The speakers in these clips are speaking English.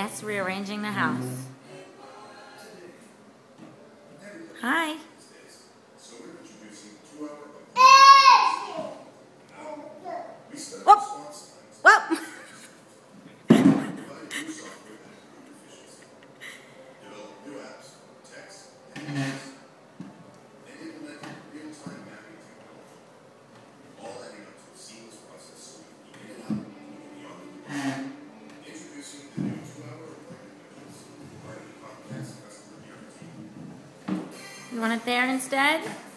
Yes, rearranging the house. Hi. Whoop. Whoop. You want it there instead?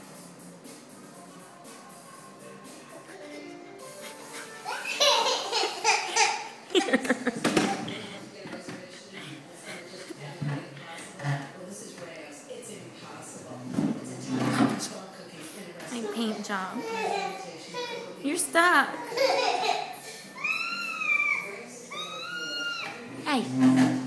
My paint job. You're stuck. Hey.